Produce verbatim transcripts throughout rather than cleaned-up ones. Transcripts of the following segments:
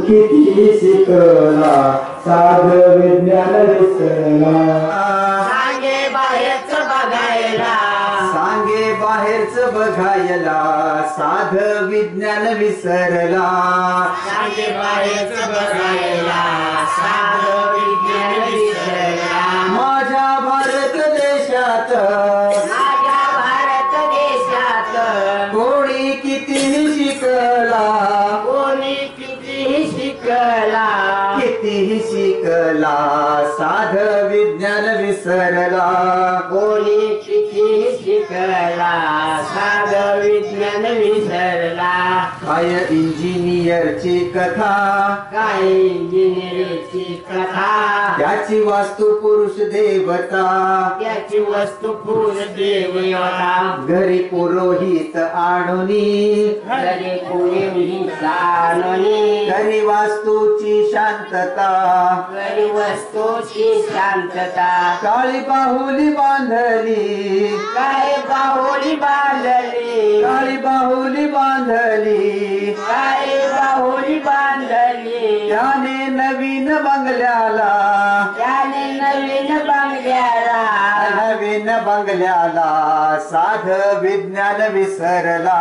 किती शिकला साध विज्ञान विसरला सांगे बाहेरच बघायला सांगे बाहेरच बघायला साध विज्ञान विसरला सांगे बाहेरच बघायला साध विज्ञान विसरला माझ्या भारत देशात माझ्या भारत देशात कोणी कितीही शिकला कोणी कितीही शिकला कितीही शिकला साध विज्ञान विसरला कोणी कितीही शिकला साध विज्ञान विसरला काय इंजिनियरची कथा काय इंजिनिअरिंगची कथा त्याची वास्तू पुरुष देवता त्याची वस्तू पुरुष देवता घरी पुरोहित आणुनी घरी पुरी साननी घरी वास्तूची शांतता घरी वस्तूची शांतता काळी बाहुली बांधली काय बाहुली बांधली काळी बाहुली बांधली काय बाहुली बांधली त्याने नवीन बंगल्याला त्याने नवीन बांगल्याला नवीन बंगल्याला साध विज्ञान विसरला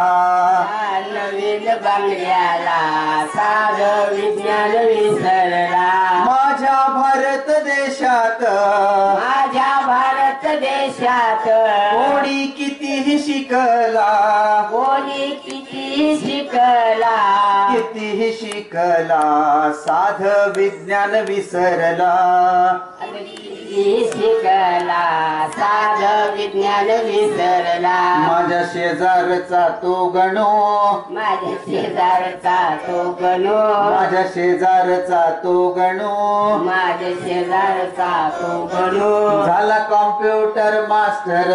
नवीन बांगल्याला साध विज्ञान विसरला माझ्या भारत देशात माझ्या भारत देशात कोणी कितीही शिकला कोणी किती शिकला कितीही शिकला साध विज्ञान विसरला किती शिकला साध विज्ञान विसरला माझ्या शेजारचा तो गणो माझ्या शेजारचा तो गणो माझ्या शेजारचा तो गणो माझ्या शेजारचा तो गणो झाला कॉम्प्युटर मास्टर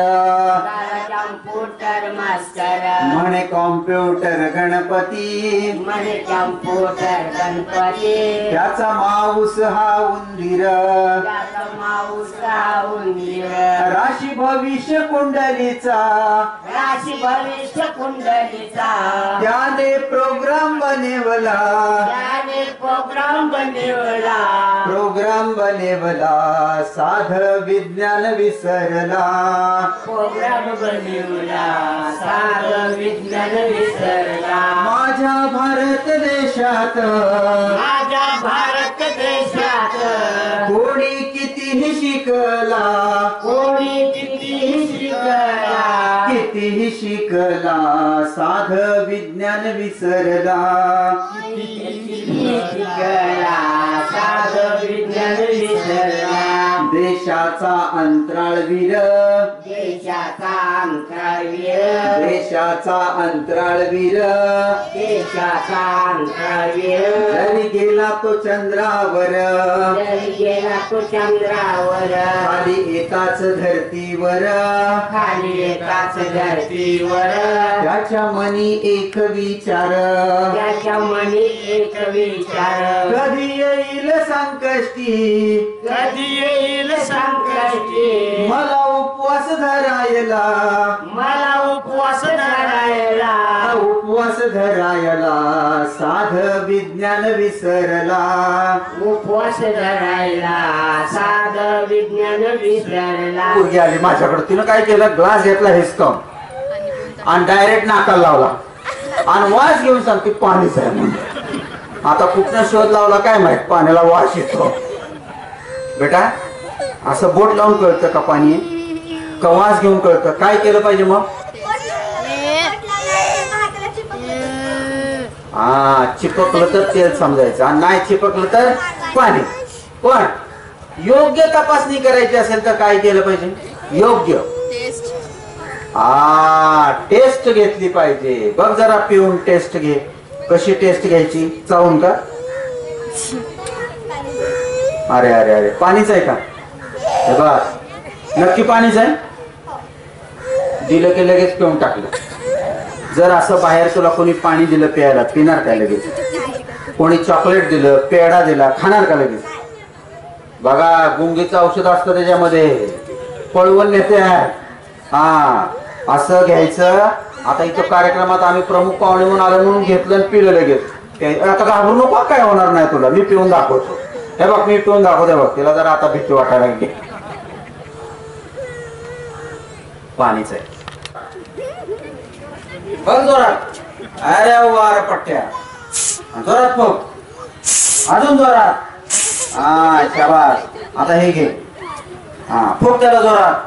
कॉम्प्युटर मास्टर म्हणे कॉम्प्युटर गणपती म्हणे कॉम्प्युटर गणपती त्याचा माऊस हा उंदीर त्याचा माऊस हा उंदीर राशी भविष्य कुंडलीचा राशी भविष्य कुंडलीचा त्याने प्रोग्राम बनवला त्याने प्रोग्राम बनवला प्रोग्राम बनवला साध विज्ञान विसरला प्रोग्राम बनवला साध विज्ञान विसरला माझ्या भारत देशात माझ्या भारत देशात कोणी कितीही शिकला कोणी किती शिकला कितीही शिकला साध विज्ञान विसरला शिकला साध विज्ञान विसरला देशाचा अंतराळवीर देशाचा अंतराळवीर देशाचा अंतराळवीर देशाचा अंतराळवीर जरी गेला तो चंद्रावर जरी गेला तो चंद्रावर खाली येताच धरतीवर खाली एकाच धरतीवर त्याच्या मनी एक विचार त्याच्या मनी एक विचार कधी येईल संकष्टी कधी येईल संकष्टी मला उपवास धरायला मला उपवास धरायला उपवास धरायला साध विज्ञान विसरला उपवास धरायला साध विज्ञान विसरला पोरगी आली माझ्याकडे तिनं काय केलं ग्लास घेतला हिसकावून आणि डायरेक्ट नाकाला लावला आणि वास घेऊन सांगते पाणीच आहे म्हणून आता कुठनं शोध लावला काय माहित पाण्याला वास येतो बेटा असं बोट लावून कळतं का पाणी का वास घेऊन कळतं काय केलं पाहिजे मग हा चिपकलं तर तेल समजायचं आणि नाही चिपकलं तर पाणी पण योग्य तपासणी करायची असेल तर काय केलं पाहिजे योग्य हा टेस्ट घेतली पाहिजे बघ जरा पिऊन टेस्ट घे कशी टेस्ट घ्यायची चावून का अरे अरे अरे पाणीच आहे का हे बघ नक्की पाणीच आहे दिलं की लगेच पिऊन टाकलं जर असं बाहेर तुला कोणी पाणी दिलं प्यायला पिणार काय लगेच कोणी चॉकलेट दिलं पेढा दिला खाणार का लगेच बघा गुंगीचं औषध असतं त्याच्यामध्ये पळवून नेते हा असं घ्यायचं आता इथं कार्यक्रमात आम्ही प्रमुख पाहुणे म्हणून आलं म्हणून घेतलं आणि पिलं लगेच ते- आता घाबरू नको, काय होणार नाही तुला, मी पिऊन दाखवतो. हे बघ मी पिऊन दाखवते बघ, तिला जरा आता भीती वाटायला लागली. पाणीच आहे बघ जोरात. अरे वार पट्ट्या, जोरात बघ, अजून जोरात. हा शाबास. आता हे घे, हा फुक त्याला जोरात,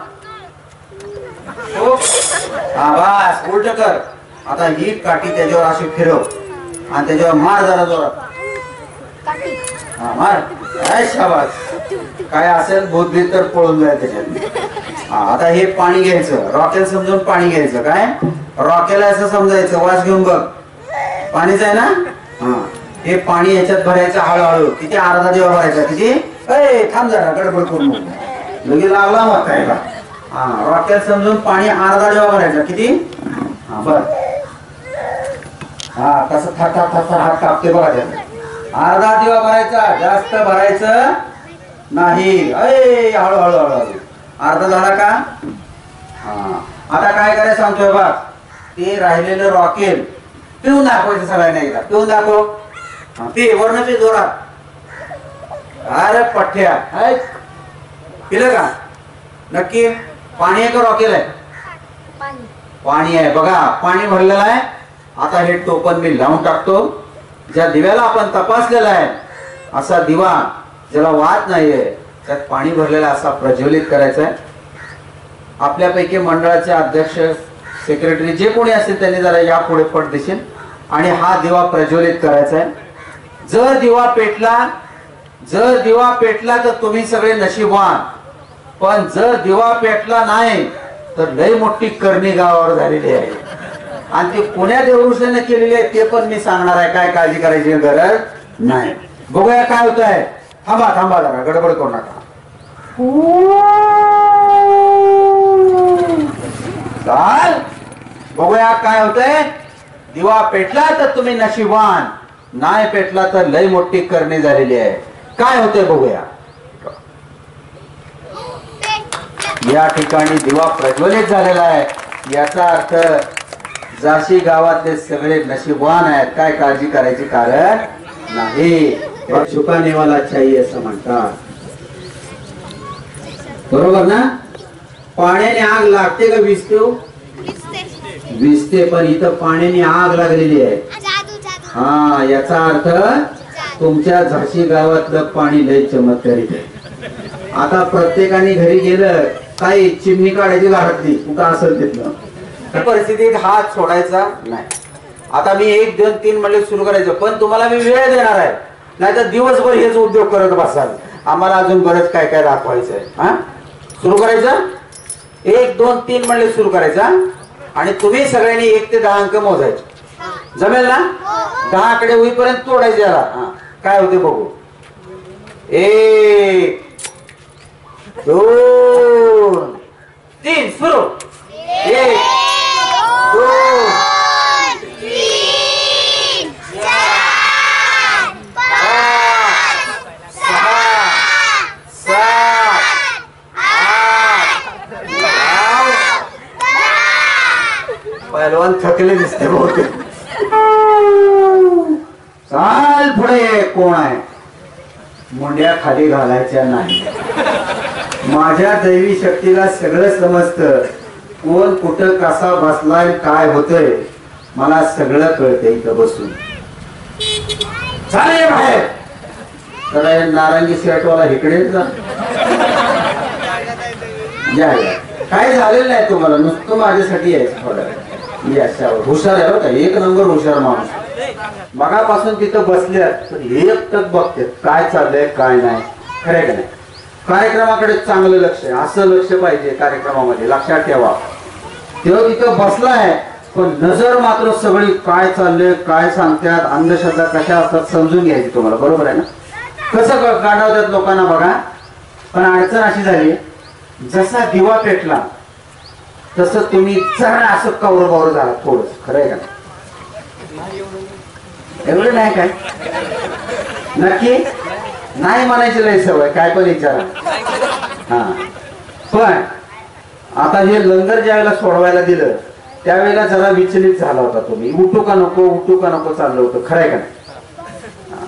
फुक. हा बस, उलट कर. आता ही काठी त्याच्यावर अशी फिरव आणि त्याच्यावर मार जरा जोरात. हा मार. काय शाबास. काय असेल भूतभीत तर पळून जाय त्याच्यात. हा आता हे पाणी घ्यायचं, रॉकेल समजून पाणी घ्यायचं. काय रॉकेल असं समजायचं, वास घेऊन बघ. पाणीच आहे ना. हा हे पाणी याच्यात भरायचं हळूहळू. किती अर्धा दिवा भरायचा. किती ए थांब जरा, गडबड करू नको, लगेच लागला मग काय का. हा रॉकेल समजून पाणी अर्धा दिवा भरायचा. किती. हा बर. हा कसं था था था हात कापते बघा त्याला. अर्धा दिवा भरायचा, जास्त भरायचं नाही. अय हळूहळू हळूहळू. अर्धा झाला का. हा आता काय करायचं सांगतोय बघ. ते राहिलेलं रॉकेल पिऊन दाखवायचं सगळ्यांना एकदा. पिऊन दाखव. ते वर्ण पे जोरात. अरे पठ्ठ्या, पिलं का नक्की. पाणी आहे का रॉकेल आहे. पाणी आहे बघा, पाणी भरलेलं आहे. आता हे टोपण मी लावून टाकतो. ज्या दिव्याला आपण तपासलेला आहे असा दिवा, ज्याला वाद नाहीये, त्यात पाणी भरलेला असा प्रज्वलित करायचा आहे. आपल्यापैकी मंडळाचे अध्यक्ष, सेक्रेटरी जे कोणी असेल त्यांनी जरा या पुढे पट दिसेल आणि हा दिवा प्रज्वलित करायचा आहे. जर दिवा पेटला, जर दिवा पेटला तर तुम्ही सगळे नशीबवान. पण जर दिवा पेटला नाही तर लई मोठी करणी गावावर झालेली आहे. आणि ते पुण्या देवऋषीने केलेली आहे ते पण मी सांगणार आहे. काय काळजी करायची गरज नाही. बघूया काय होत आहे. थांबा थांबा जरा, गडबड करू नका. चाल बघूया काय होतंय. दिवा पेटला तर तुम्ही नशीबवान, नाही पेटला तर लय मोठी करणी झालेली आहे. काय होतंय बघूया. या ठिकाणी दिवा प्रज्वलित झालेला आहे. याचा अर्थ जाशी गावातले सगळे नशीबवान आहेत. काय काळजी करायची कारण नाही. शुकाने वाला चाहिए असं म्हणतात. बरोबर ना. पाण्याने आग लागते का विजते. विजते, पण इथं पाण्याने आग लागलेली आहे. हा याचा अर्थ तुमच्या झाशी गावातलं पाणी लय चमत्कारिक आहे. आता प्रत्येकाने घरी गेलं काही चिमणी काढायची घरातली कुठं असेल तिथलं. परिस्थितीत हात सोडायचा नाही. आता मी एक दोन तीन म्हणले सुरू करायचं, पण तुम्हाला मी वेळ देणार आहे. नाही तर दिवसभर हेच उद्योग करत बसाल. आम्हाला अजून बरंच काय काय दाखवायचं आहे. हा सुरू करायचं. एक दोन तीन म्हणले सुरू करायचा आणि तुम्ही सगळ्यांनी एक ते दहा अंक मोजायचे. जमेल ना. दहा आकडे होईपर्यंत तोडायचे याला. हा काय होते बघू. एक दोन तीन सुरू. एक दोन तीन चार पाच सहा सात आठ नऊ. पहिलवान थकले दिसते बहुतेक. चाल पुढे. कोण आहे. मुंड्या खाली घालायच्या नाही. माझ्या दैवी शक्तीला सगळं समजतं. कोण कुठं कसा बसलाय काय होतंय मला सगळं कळतंय इथं बसून. चालेल बाहेर. तर नारंगी शर्टवाला इकडे जा. या या. काय झालेलं नाही तुम्हाला, नुसतं माझ्यासाठी यायचं थोडं. याच्यावर हुशार आहे बघा, एक नंबर हुशार माणूस. मगापासून तिथं बसल्यात तर एक तक बघते काय चाललंय काय नाही. खरं का नाही. कार्यक्रमाकडे चांगलं लक्ष आहे. असं लक्ष पाहिजे कार्यक्रमामध्ये, लक्षात ठेवा. तेव्हा तिथं बसलाय पण नजर मात्र सगळी काय चाललंय काय सांगतात, अंधश्रद्धा कशा असतात समजून घ्यायची तुम्हाला. बरोबर आहे ना. कसं गाणवतात लोकांना बघा. पण अडचण अशी झाली, जसा दिवा पेटला तसं तुम्ही जरा असं कवर बावर झाला थोडं. खरं आहे का. एवढं नाही काय नक्की नाही म्हणायची लय सवय काय पण विचारा. हा पण आता हे लंगर ज्या वेळेला सोडवायला दिलं त्यावेळेला जरा विचलित झाला होता तुम्ही. उठू का नको उठू का नको चाललं होतं. खरंय का.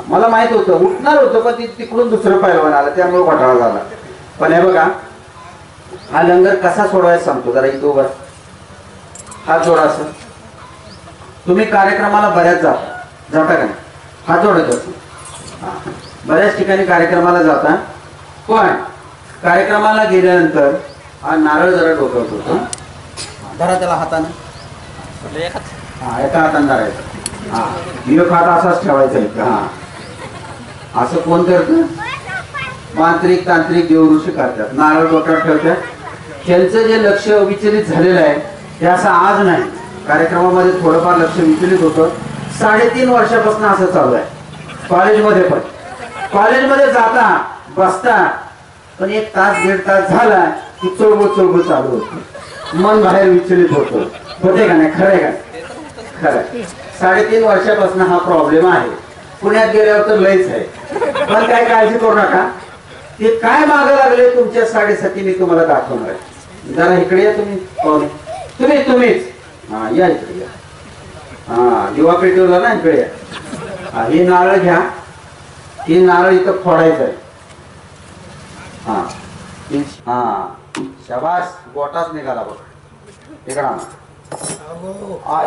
मला माहित होतं उठणार होतं, पण ती तिकडून दुसरं पैलवान आलं त्यामुळे घोटाळा झाला. पण हे बघा, हा लंगर कसा सोडवायचा सांगतो. जरा इथं उभा हात जोडा. असं तुम्ही कार्यक्रमाला बऱ्याच जाता जाता का नाही? हात जोडत असतो. बऱ्याच ठिकाणी कार्यक्रमाला जाता, पण कार्यक्रमाला गेल्यानंतर हा नारळ जरा डोक्यावर होतो. धरा त्याला हाताने, हा एका हाताने धरायचं. हा एक हात असाच ठेवायचा इथं. हा असं कोण करतं? मांत्रिक तांत्रिक देवऋषी करतात. नारळ डोक्यावर ठेवतात. त्यांचं जे लक्ष विचलित झालेलं आहे ते असं आज नाही, कार्यक्रमामध्ये थोडंफार लक्ष विचलित होतं. साडेतीन वर्षापासून असं चालू आहे. कॉलेजमध्ये पण कॉलेजमध्ये जाता बसता, पण एक तास दीड तास झाला की चळबळ चळबळ चालू होती, मन बाहेर विचलित होतं. होते का नाही? खरंय का? खरं. साडेतीन वर्षापासून हा प्रॉब्लेम आहे. पुण्यात गेल्यावर तर लयच आहे. पण काय काळजी करू नका, ते काय मागं लागले तुमच्या साडेसाती मी तुम्हाला दाखवणार आहे. जरा इकडे या तुम्ही. तुम्ही तुम्हीच हा या इकडे या. हा युवा पेटीवर ना इकडे या. हा हे नारळ घ्या. हे नारळ इथं फोडायचं आहे. हा हा शाबास, गोटाच निघाला बघ. इकडा आई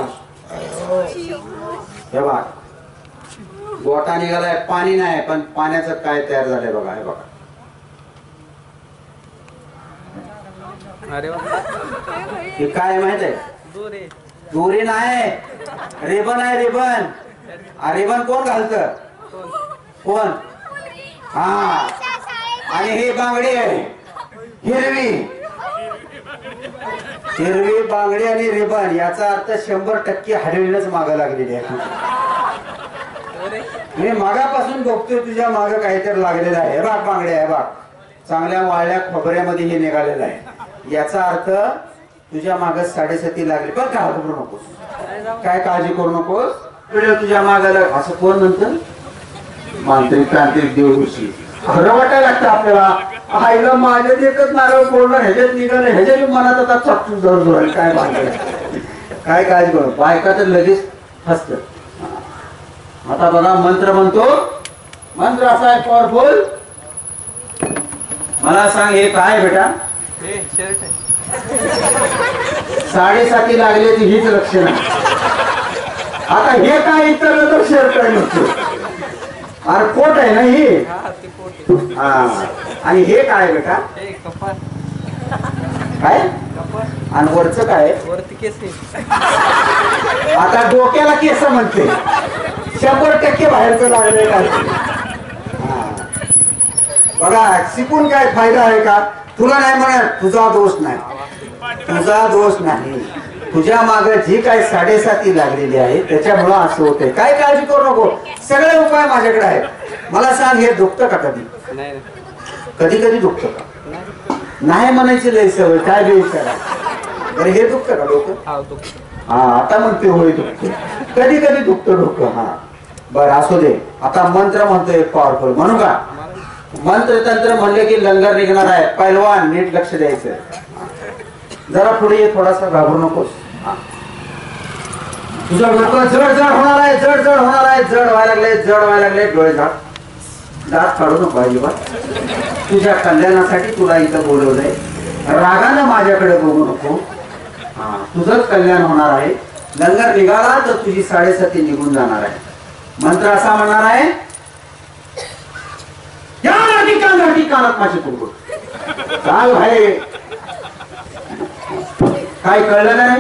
हे बघा, गोटा निघालाय. पाणी नाही, पण पाण्याचं काय तयार झालंय बघा. हे बघा, हे काय माहित आहे? दोरी नाही, रिबन आहे. रिबन. रिबन कोण घालत? कोण? हा, आणि ही बांगडी आहे हिरवी. हिरवी बांगडी आणि रिबन, याचा अर्थ शंभर टक्के हरविणच मागं लागलेली आहे. मी मागापासून बघतोय तुझ्या मागं काहीतरी लागलेलं आहे. बाग बांगडी आहे बाग, चांगल्या वाळल्या खोबऱ्यामध्ये हे निघालेलं आहे. याचा अर्थ तुझ्या माग साडेसाती लागली. पण काय घाबरू नकोस, काय काळजी करू नकोस. तुझ्या मागाला असं कोण म्हणतं? मांत्रिक तांत्रिक देवऋषी. खरं वाटायला लागतं आपल्याला. आईला माझ्यात एकच नारळ फोडलं, ह्याच्यात निघालं, ह्याच्या मनात आता चापचूप जर जोरायला काय बांधलं. काय काळजी करू. बायका तर लगेच हसत. आता बघा मंत्र म्हणतो. मंत्र असा आहे पॉवरफुल. मला सांग हे काय बेटा? साडेसाती लागले ती हीच लक्षण आहे. आता हे काय इतर तर शर्ट आहे नसतो. अरे कोट आहे ना ही. हा, आणि हे काय बेटा? काय? आणि वरच काय? वरती केस. आता डोक्याला केस म्हणते. शंभर टक्के बाहेरचं लागले काय? बघा शिकून काय फायदा आहे का? तुला नाही म्हणत, तुझा दोष नाही, तुझा दोष नाही. तुझ्या मागे जी काय साडेसाती लागलेली आहे त्याच्यामुळं असं होतंय. काय काळजी करू नको, सगळे उपाय माझ्याकडे आहेत. मला सांग, हे दुखतं का कधी? कधी कधी दुखतं का? नाही म्हणायची लय सवय. काय बेविचार बरं, हे दुखतं का डोकं? हा आता म्हणते होय दुखतं. कधी कधी दुखतं डोकं. हा बरं असू दे. आता मंत्र म्हणतोय पॉवरफुल, म्हणू का? मंत्र तंत्र म्हणले की लंगर निघणार आहे. पैलवान नीट लक्ष द्यायचं. जरा पुढे ये, थोडासा घाबरू नकोस. तुझं डोकं जड जड होणार आहे, जड जड होणार आहे. जड व्हायला लागले, जड व्हायला लागले. डोळे झाड, दात काढू नको अजिबात. तुझ्या कल्याणासाठी तुला इथं बोलवलंय. रागानं माझ्याकडे बघू नको. हा तुझंच कल्याण होणार आहे. लंगर निघाला तर तुझी साडेसाती निघून जाणार आहे. मंत्र असा म्हणणार आहे, कानात माझी कुरकुर काय भाई. काय कळलं नाही?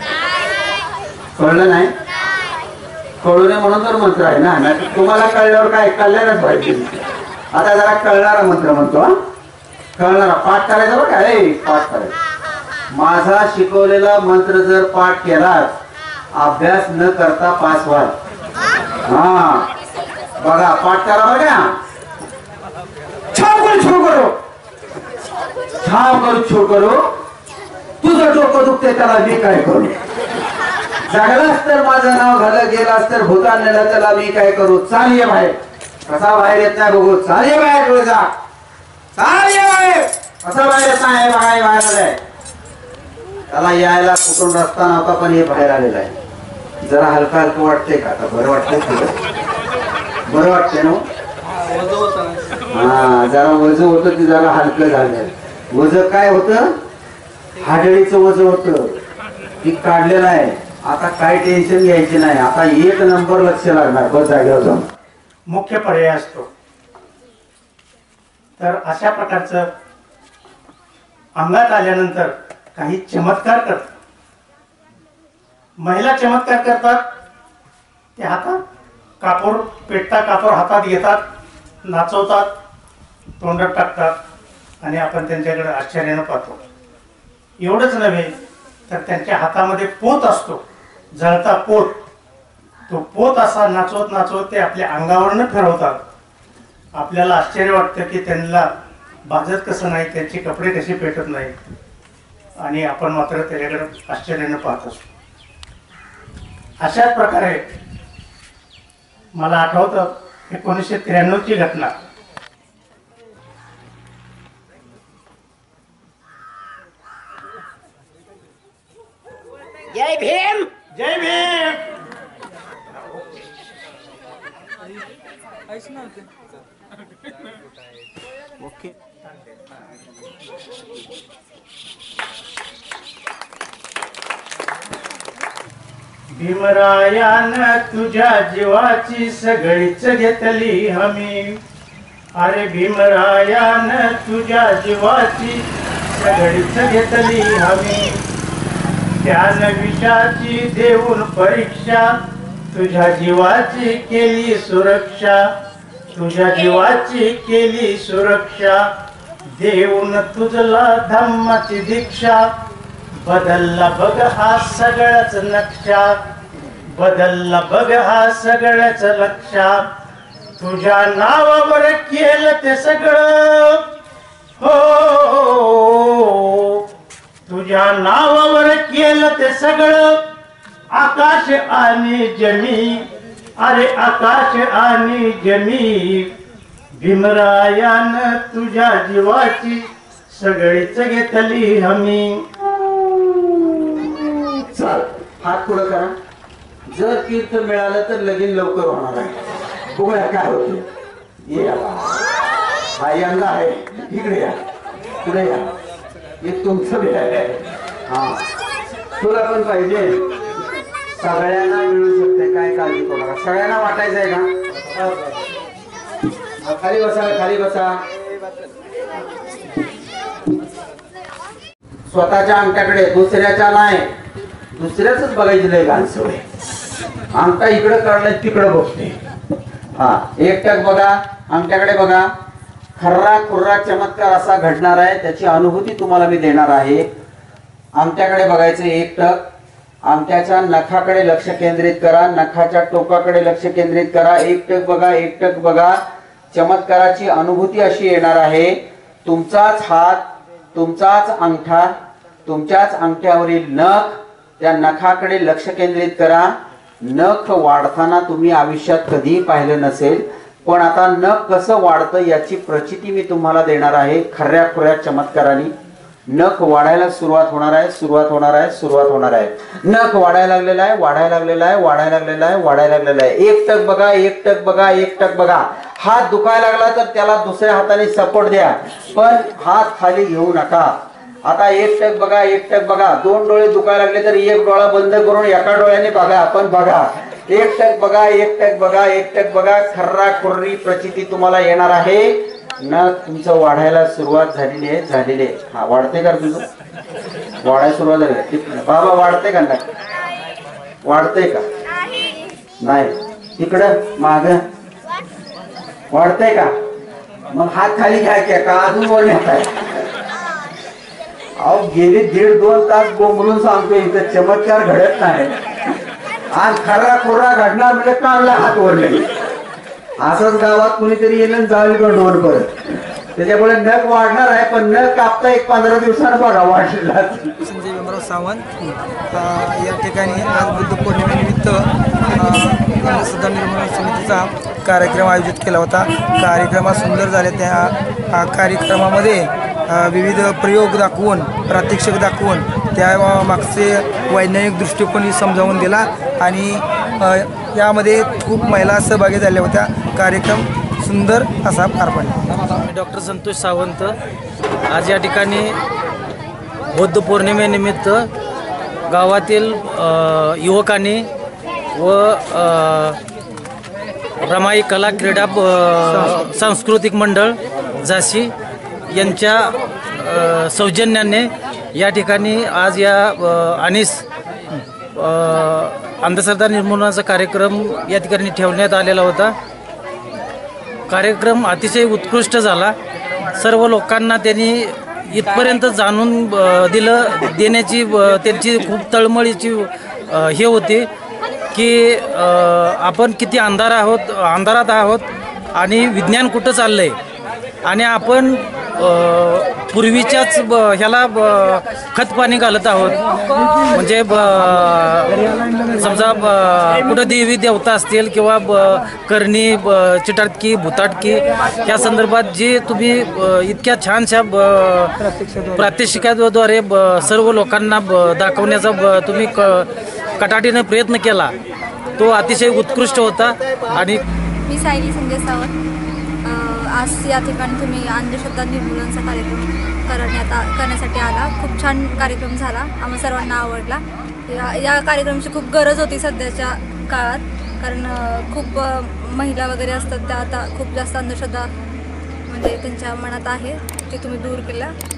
कळलं नाही? कळू नये म्हणून तर मंत्र आहे ना. तुम्हाला कळल्यावर काय कळल्यानच पाहिजे. आता जरा कळणारा मंत्र म्हणतो. कळणारा पाठ करायचा बरं काय? पाठ करायचा. माझा शिकवलेला मंत्र जर पाठ केलास, अभ्यास न करता पास व्हाल. हा बघा पाठ करा बघा. छाव करू छो करो, छाव करू छो करो. तुझं डोकं दुखते त्याला मी काय करू? जगलास तर माझं नाव घालं, गेलास तर भूतान नेलं त्याला मी काय करू? चाल ये बाहेर. कसा बाहेर येत नाही बघू. चाल ये बाहेर. डोळे जा. चाल ये बाहेर. कसा बाहेर येत नाही बघा. बाहेर आलाय. त्याला यायला कुठून रस्ता नव्हता, पण हे बाहेर आलेला आहे. जरा हलका हलकं वाटतंय का? आता बरं वाटतंय तुला? बरं वाटते ना? हा, जरा वज होतं ते जरा हलकं झालं. वज काय होतं? हाडळीचं वज होतं, ती काढलेलं आहे. आता काय टेन्शन घ्यायचे नाही, आता एक नंबर लक्ष लागणार बस जागेवर जाऊन. मुख्य पर्याय असतो. तर अशा प्रकारचं अंगात आल्यानंतर काही चमत्कार करतात. महिला चमत्कार करतात. ते हातात कापूर पेटता कापूर हातात घेतात, नाचवतात, तोंडात टाकतात आणि आपण त्यांच्याकडे आश्चर्यानं पाहतो. एवढंच नव्हे तर त्यांच्या हातामध्ये पोत असतो, जळता पोत. तो पोत असा नाचवत नाचवत ते आपल्या अंगावरनं फिरवतात. आपल्याला आश्चर्य वाटतं की त्यांना भाजत कसं नाही, त्यांचे कपडे कसे पेटत नाही, आणि आपण मात्र त्याच्याकडे आश्चर्यानं पाहत असतो. अशाच प्रकारे मला आठवतं एकोणीसशे त्र्याण्णव ची घटना. जय भीम. जय भीम. ओके. भीमरायान तुझ्या जीवाची सगळीच घेतली हमी. अरे भीमरायान तुझ्या जीवाची सगळीच घेतली हमी. ज्ञान विषाची देऊन परीक्षा तुझ्या जीवाची केली सुरक्षा. तुझ्या जीवाची केली सुरक्षा देऊन तुझला धम्माची दीक्षा. बदलला बघ हा सगळ्याच नक्षा. बदलला बघ हा सगळ्याच लक्षा. तुझ्या नावावर केलं ते सगळं. हो, तुझ्या नावावर केलं ते सगळं. आकाश आणि जमी. अरे आकाश आणि जमी. भीमरायान तुझ्या जीवाची सगळीच घेतली हमी. चाल, हात पुढं करा. जर तीर्थ मिळालं तर लगीन लवकर होणार आहे. बघूया काय होते. ये आता. हा यंदा आहे, इकडे या, पुढे या. हे तुमचं बी आहे. हा, तुला पण पाहिजे. सगळ्यांना मिळू शकते, काय काळजी करू नका. सगळ्यांना वाटायचं आहे का? खाली बसा, खाली बसा. स्वतःच्या अंगठ्याकडे, दुसऱ्याच्या नाही. दुसऱ्याच बघायची लय घाण सवय. अंगठा इकडे काढलाय तिकडे बघते. हा, एकटक बघा, अंगठ्याकडे बघा. खर्रा खुर्रा चमत्कार असा घडणार आहे, त्याची अनुभूती तुम्हाला मी देणार आहे. अंगठ्याकडे बघायचं एकटक. अंगठ्याच्या नखाकडे लक्ष केंद्रित करा, नखाच्या टोकाकडे लक्ष केंद्रित करा. एकटक बघा, एकटक बघा. चमत्काराची अनुभूती अशी येणार आहे. तुमचाच हात, तुमचाच अंगठा, तुमच्याच अंगठ्यावरील नख, त्या नखाकडे लक्ष केंद्रित करा. नख वाढताना तुम्ही आयुष्यात कधीही पाहिलं नसेल, पण आता नख कसं वाढतं याची प्रचिती मी तुम्हाला देणार आहे. खऱ्या खुऱ्या चमत्काराने नख वाढायला सुरुवात होणार आहे, सुरुवात होणार आहे, सुरुवात होणार आहे. नख वाढायला लागलेला आहे, वाढायला लागलेला आहे, वाढायला लागलेला आहे, वाढायला लागलेला आहे. एकटक बघा, एकटक बघा, एकटक बघा. हात दुखायला लागला तर त्याला दुसऱ्या हाताने सपोर्ट द्या, पण हात खाली घेऊ नका. आता एकटक बघा, एकटक बघा. दोन डोळे दुखायला लागले तर एक डोळा बंद करून एका डोळ्याने बघा, आपण बघा. एकटक बघा, एकटक बघा, एकटक बघा. खर्रा खुर्री प्रचिती तुम्हाला येणार आहे. नख तुमचं वाढायला सुरुवात झालेली आहे, झालेली आहे. हा, वाढते का तुझं? वाढायला सुरुवात झाली. बाबा वाढते का? नाही वाढते का? नाही. इकडं माग वाढते का? मग हात खाली घ्या की का अजून वर नेताय? अहो, गेली दीड दोन तास बोंबलून सांगतो इथं चमत्कार घडत नाही. आज खरा खुर्रा घडणार म्हणजे काढला हात वरले. असंच गावात कुणीतरी येईल जाईल डोर परत. त्याच्यामुळे नख वाढणार आहे, पण नख कापता एक पंधरा दिवसानं बघा वाढला. संजय भीमराव सावंत या ठिकाणी आज बुद्ध पौर्णिमेनिमित्त सुद्धा निर्मूलन समितीचा कार्यक्रम आयोजित केला होता. कार्यक्रमात सुंदर झाले. त्या कार्यक्रमामध्ये विविध प्रयोग दाखवून, प्रात्यक्षिक दाखवून त्या मागचे वैज्ञानिक दृष्टिकोन समजावून दिला आणि यामध्ये खूप महिला सहभागी झाल्या होत्या. कार्यक्रम सुंदर असा पार पडला. मी डॉक्टर संतोष सावंत. आज या ठिकाणी बौद्ध पौर्णिमेनिमित्त गावातील अ, युवकांनी व अ, रमाई कला क्रीडा अ, सांस्कृतिक मंडळ झाशी यांच्या अ, सौजन्याने या ठिकाणी आज या अ, अनिस अ, अंधश्रद्धा निर्मूलनाचा कार्यक्रम या ठिकाणी ठेवण्यात आलेला होता. कार्यक्रम अतिशय उत्कृष्ट झाला. सर्व लोकांना त्यांनी इथपर्यंत जाणून अ, दिलं देण्याची अ, त्यांची खूप तळमळीची अ, हे होती की अ, आपण किती अंधार आहोत अंधारात आहोत आणि विज्ञान कुठं चाललं आहे आणि आपण अ, पूर्वीच्याच ब ह्याला ब खतपाणी घालत आहोत. म्हणजे ब समजा ब कुठं देवी देवता असतील किंवा ब करणी ब चिटाटकी भुताटकी या संदर्भात जे तुम्ही ब इतक्या छानशा ब प्रात्यक्षिकाद्वारे ब सर्व लोकांना ब दाखवण्याचा ब तुम्ही क कटाटीने प्रयत्न केला तो अतिशय उत्कृष्ट होता. आणि मी सायली संजय सावंत. अ, आज या ठिकाणी तुम्ही अंधश्रद्धा निर्मूलनाचा कार्यक्रम करण्यात आ करण्यासाठी आला. खूप छान कार्यक्रम झाला. आम्हा सर्वांना आवडला. या या कार्यक्रमाची खूप गरज होती सध्याच्या काळात. कारण अ, खूप अ, महिला वगैरे असतात त्या आता खूप जास्त अंधश्रद्धा म्हणजे त्यांच्या मनात आहे ते तुम्ही दूर केला.